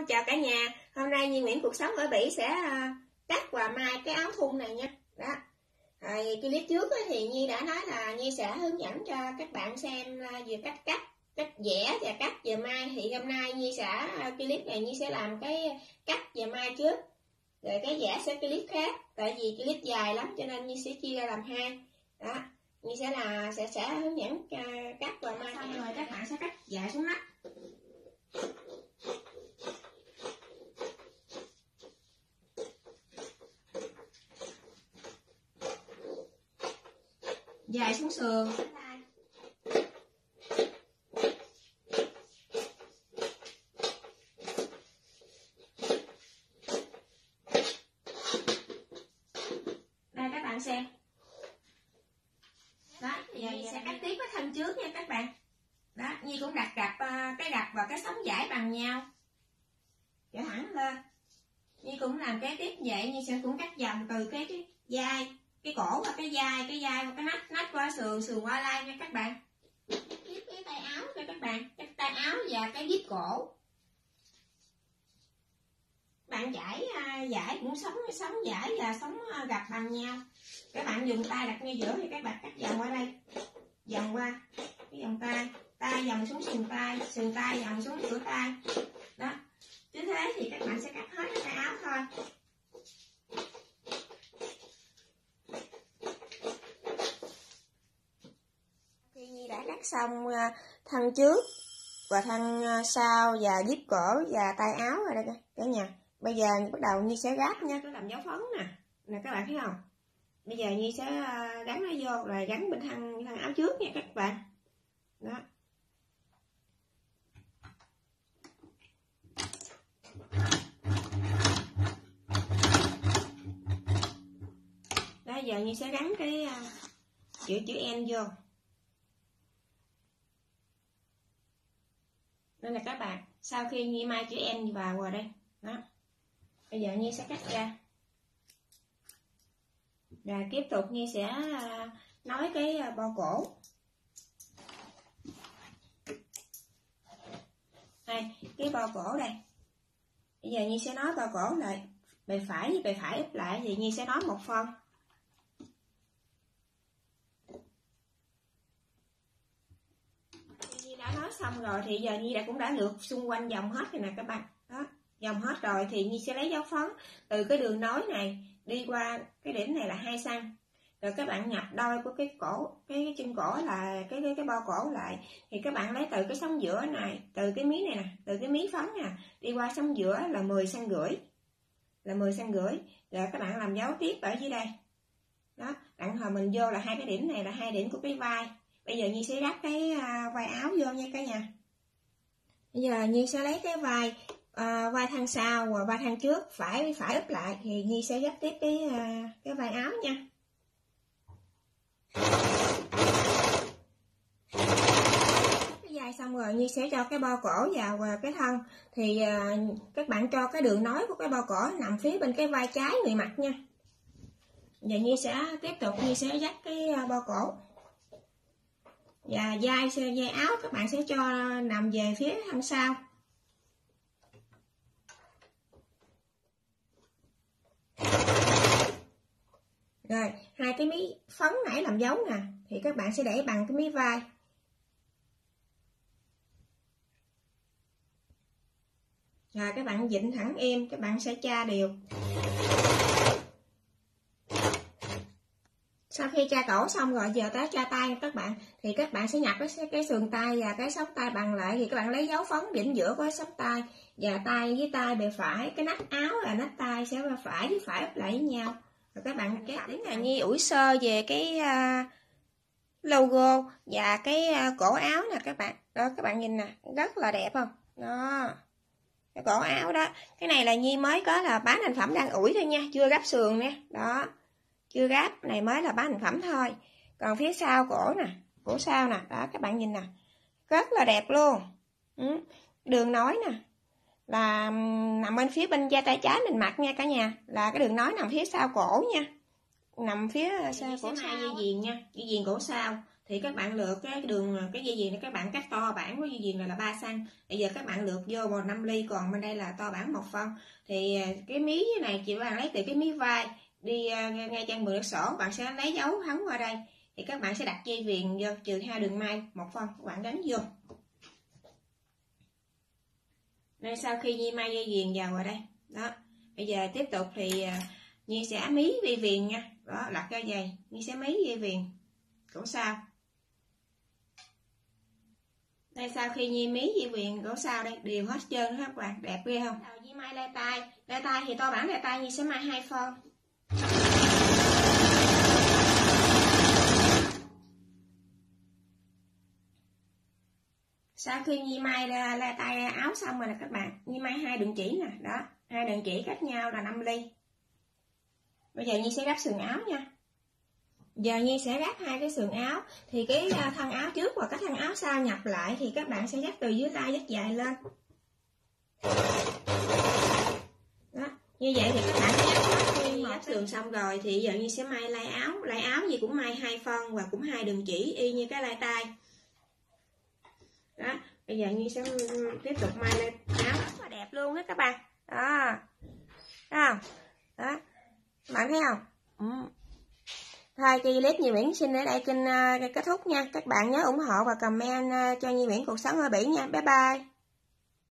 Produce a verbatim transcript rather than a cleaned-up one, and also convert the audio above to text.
chào cả nhà. Hôm nay Nhi Nguyễn Cuộc Sống ở Bỉ sẽ cắt và may cái áo thun này nha. Đó. Rồi clip trước thì Nhi đã nói là Nhi sẽ hướng dẫn cho các bạn xem về cách cắt, cách vẽ và cắt và may. Thì hôm nay Nhi sẽ clip này Nhi sẽ làm cái cắt và may trước, rồi cái vẽ sẽ clip khác. Tại vì clip dài lắm cho nên Nhi sẽ chia ra làm hai. Đó. Nhi sẽ là sẽ sẽ hướng dẫn cắt và may. Xong rồi các bạn sẽ cắt dài xuống nách. Dài xuống sườn. Đây các bạn xem. Đó, giờ Nhi sẽ cắt tiếp cái thân trước nha các bạn. Đó, Nhi cũng đặt gập cái gập và cái sống vải bằng nhau, trở thẳng lên. Nhi cũng làm cái tiếp vậy, Nhi sẽ cũng cắt vòng từ cái cái vai, cái cổ qua cái vai, cái vai qua cái nách, nách qua sườn, sườn qua lai nha các bạn. Tiếp cái tay áo cho các bạn, cái tay áo và cái vít cổ. Bạn chải vải cũng sống sống vải và sống gập bằng nhau. Các bạn dùng tay đặt ngay giữa thì các bạn cắt vòng qua đây, vòng qua cái vòng tay, tay vòng xuống sườn tay, sườn tay vòng xuống giữa tay. Đó. Cứ thế thì các bạn sẽ cắt hết cái tay áo thôi. Khi Nhi đã cắt xong thân trước và thân sau và vít cổ và tay áo rồi đây cả nhà. Bây giờ bắt đầu Nhi sẽ gáp nha, có làm dấu phấn nè. Nè các bạn thấy không? Bây giờ Nhi sẽ gắn nó vô rồi gắn bên thân thân áo trước nha các bạn. Đó. Đó, giờ Nhi sẽ gắn cái chữ chữ N vô. Nên là các bạn, sau khi Nhi may chữ N vào rồi đây. Đó. Bây giờ Nhi sẽ cắt ra. Rồi tiếp tục Nhi sẽ nối cái bo cổ. Đây, cái bo cổ đây. Bây giờ Nhi sẽ nối bo cổ lại, bề phải với bề phải úp lại thì Nhi sẽ nối một phân. Nhi đã nối xong rồi thì giờ Nhi đã cũng đã lượt xung quanh vòng hết rồi nè các bạn. Đó, vòng hết rồi thì Nhi sẽ lấy dấu phấn từ cái đường nối này đi qua cái điểm này là hai xăng-ti-mét. Rồi các bạn nhập đôi của cái cổ, cái, cái chân cổ là cái cái cái bo cổ lại thì các bạn lấy từ cái sống giữa này, từ cái mí này nè, từ cái mí phấn nè, đi qua sống giữa là mười xăng ti mét rưỡi. Là mười xăng ti mét rưỡi. Rồi các bạn làm dấu tiếp ở dưới đây. Đó, đặng hồi mình vô là hai cái điểm này là hai điểm của cái vai. Bây giờ Nhi sẽ gắp cái vai áo vô nha cả nhà. Bây giờ Nhi sẽ lấy cái vai à, vai thân sau và vai thân trước phải phải úp lại thì Nhi sẽ gắp tiếp cái à, cái vai áo nha. Cái vai xong rồi Nhi sẽ cho cái bo cổ vào cái thân thì à, các bạn cho cái đường nối của cái bo cổ nằm phía bên cái vai trái người mặc nha. Giờ Nhi sẽ tiếp tục Nhi sẽ dắt cái bo cổ. Và vai vai áo các bạn sẽ cho nằm về phía thân sau. Rồi, hai cái mí phấn nãy làm dấu nè thì các bạn sẽ để bằng cái mí vai. Rồi các bạn vịn thẳng em, các bạn sẽ tra đều. Sau khi tra cổ xong rồi giờ tới tra tay các bạn thì các bạn sẽ nhập cái cái sườn tay và cái sống tay bằng lại thì các bạn lấy dấu phấn điểm giữa của sống tay và tay với tay bề phải, cái nách áo là nách tay sẽ bên phải với phải úp lại với nhau. Rồi các bạn cái đến là Nhi ủi sơ về cái uh, logo và cái uh, cổ áo nè các bạn. Đó các bạn nhìn nè, rất là đẹp không? Đó. Cái cổ áo đó, cái này là Nhi mới có là bán thành phẩm đang ủi thôi nha, chưa gấp sườn nè. Đó. Chưa gáp, này mới là bán thành phẩm thôi. Còn phía sau cổ nè, cổ sau nè, đó các bạn nhìn nè, rất là đẹp luôn. Ừ. Đường nối nè là nằm bên phía bên da tay trái mình mặc nha cả nhà, là cái đường nối nằm phía sau cổ nha, nằm phía sau cổ sau dây viền nha, dây viền cổ sau thì các bạn lượt cái đường cái dây chuyền này, các bạn cắt to bản của dây chuyền này là ba xăng. Bây giờ các bạn lượt vô một năm ly, còn bên đây là to bản một phân. Thì cái mí này chị bạn lấy từ cái mí vai đi ngay chân mười đất sổ, bạn sẽ lấy dấu hấn qua đây, thì các bạn sẽ đặt dây viền vô, trừ hai đường may một phân, các bạn đánh vô. Đây, sau khi Nhi may dây viền vào rồi đây đó, bây giờ tiếp tục thì Nhi sẽ mí dây viền nha, đó lật ra dày, Nhi sẽ mí dây viền cổ sau. Đây, sau khi Nhi mí dây viền cổ sau đây đều hết trơn các bạn, đẹp ghê không? Đầu Nhi may lai tay, lai tay thì to bản lai tay Nhi sẽ may hai phân. Sau khi Nhi may la, la tay áo xong rồi nè các bạn, Nhi may hai đường chỉ nè, đó, hai đường chỉ cách nhau là năm ly. Bây giờ Nhi sẽ gấp sườn áo nha. Giờ Nhi sẽ gấp hai cái sườn áo, thì cái thân áo trước và cái thân áo sau nhập lại, thì các bạn sẽ dắt từ dưới tay dắt dài lên. Đó, như vậy thì các bạn sẽ dắt khi mà sườn xong rồi thì giờ Nhi sẽ may lai áo, lai áo gì cũng may hai phân và cũng hai đường chỉ y như cái lai tay. Đó, bây giờ Nhi sẽ tiếp tục may lên áo rất là đẹp luôn đó các bạn. Đó, thấy không? Đó, các bạn thấy không? Ừ. Thôi cho clip Nhi Nguyễn xin ở đây kênh uh, kết thúc nha. Các bạn nhớ ủng hộ và comment uh, cho Nhi Nguyễn cuộc sống ở Bỉ nha. Bye bye.